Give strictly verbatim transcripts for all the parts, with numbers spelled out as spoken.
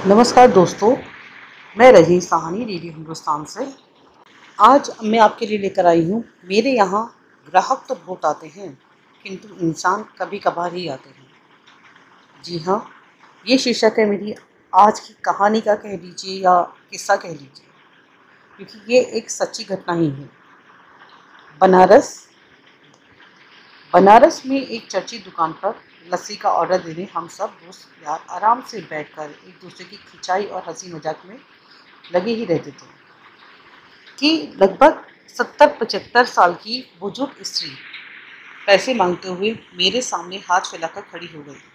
नमस्कार दोस्तों, मैं रही साहनी रेडियो हिंदुस्तान से। आज मैं आपके लिए लेकर आई हूँ, मेरे यहाँ ग्राहक तो बहुत आते हैं किंतु इंसान कभी कभार ही आते हैं। जी हाँ, ये शीर्षक है मेरी आज की कहानी का, कह लीजिए या किस्सा कह लीजिए, क्योंकि ये एक सच्ची घटना ही है। बनारस बनारस में एक चर्चित दुकान पर लस्सी का ऑर्डर देने हम सब दोस्त यार आराम से बैठकर एक दूसरे की खिंचाई और हंसी मजाक में लगे ही रहते थे कि लगभग सत्तर पचहत्तर साल की बुजुर्ग स्त्री पैसे मांगते हुए मेरे सामने हाथ फैलाकर खड़ी हो गई।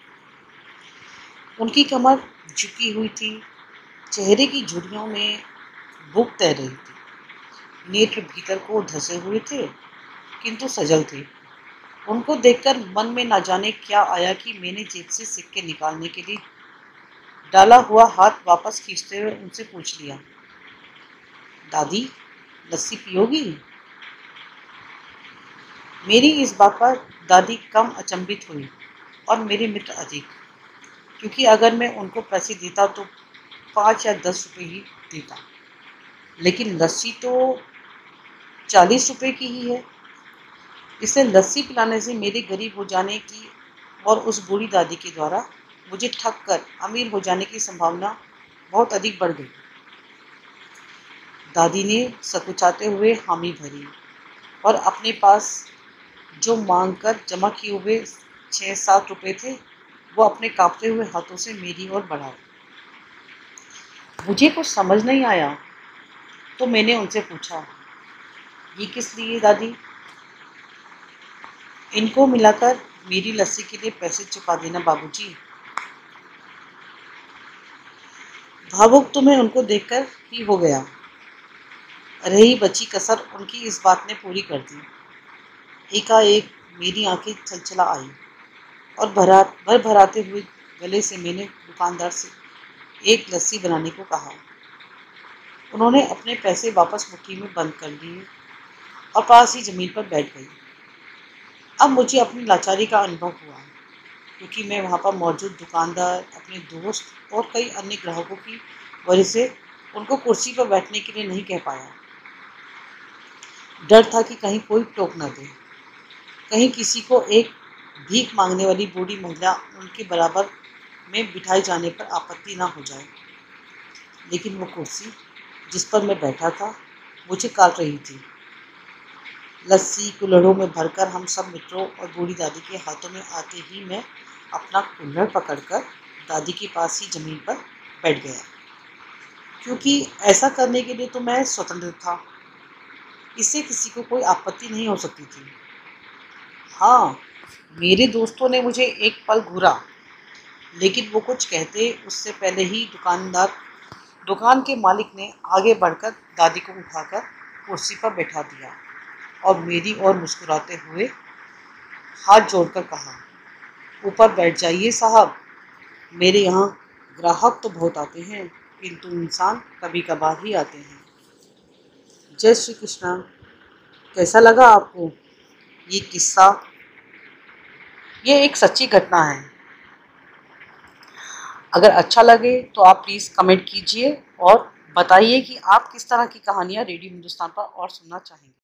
उनकी कमर झुकी हुई थी, चेहरे की झुर्रियों में भूख तैर रही थी, नेत्र भीतर को धंसे हुए थे किंतु सजल थे। उनको देखकर मन में ना जाने क्या आया कि मैंने जेब से सिक्के निकालने के लिए डाला हुआ हाथ वापस खींचते हुए उनसे पूछ लिया, दादी लस्सी पियोगी? मेरी इस बात पर दादी कम अचंभित हुई और मेरे मित्र अधिक, क्योंकि अगर मैं उनको पैसे देता तो पाँच या दस रुपए ही देता, लेकिन लस्सी तो चालीस रुपए की ही है। इसे लस्सी पिलाने से मेरे गरीब हो जाने की और उस बूढ़ी दादी के द्वारा मुझे ठग कर अमीर हो जाने की संभावना बहुत अधिक बढ़ गई। दादी ने सकुचाते हुए हामी भरी और अपने पास जो मांग कर जमा किए हुए छः सात रुपए थे वो अपने कांपते हुए हाथों से मेरी ओर बढ़ाए। मुझे कुछ समझ नहीं आया तो मैंने उनसे पूछा, ये किस लिए दादी? इनको मिलाकर मेरी लस्सी के लिए पैसे चुका देना बाबूजी। भावुक तो मैं उनको देखकर ही हो गया। रही बची कसर उनकी इस बात ने पूरी कर दी। एकाएक मेरी आंखें छलछला आई और भरा भर भराते हुए गले से मैंने दुकानदार से एक लस्सी बनाने को कहा। उन्होंने अपने पैसे वापस मुट्ठी में बंद कर लिए और पास ही जमीन पर बैठ गई। अब मुझे अपनी लाचारी का अनुभव हुआ, क्योंकि मैं वहाँ पर मौजूद दुकानदार, अपने दोस्त और कई अन्य ग्राहकों की वजह से उनको कुर्सी पर बैठने के लिए नहीं कह पाया। डर था कि कहीं कोई टोक न दे, कहीं किसी को एक भीख मांगने वाली बूढ़ी महिला उनके बराबर में बिठाए जाने पर आपत्ति ना हो जाए। लेकिन वो कुर्सी जिस पर मैं बैठा था मुझे काट रही थी। लस्सी कुल्हड़ों में भरकर हम सब मित्रों और बूढ़ी दादी के हाथों में आते ही मैं अपना कुल्हड़ पकड़कर दादी के पास ही जमीन पर बैठ गया, क्योंकि ऐसा करने के लिए तो मैं स्वतंत्र था। इससे किसी को कोई आपत्ति नहीं हो सकती थी। हाँ, मेरे दोस्तों ने मुझे एक पल घूरा, लेकिन वो कुछ कहते उससे पहले ही दुकानदार दुकान के मालिक ने आगे बढ़कर दादी को उठाकर कुर्सी पर बैठा दिया और मेरी ओर मुस्कुराते हुए हाथ जोड़कर कहा, ऊपर बैठ जाइए साहब, मेरे यहाँ ग्राहक तो बहुत आते हैं किंतु इंसान कभी कभार ही आते हैं। जय श्री कृष्णा। कैसा लगा आपको ये किस्सा? ये एक सच्ची घटना है। अगर अच्छा लगे तो आप प्लीज़ कमेंट कीजिए और बताइए कि आप किस तरह की कहानियाँ रेडियो हिंदुस्तान पर और सुनना चाहेंगे।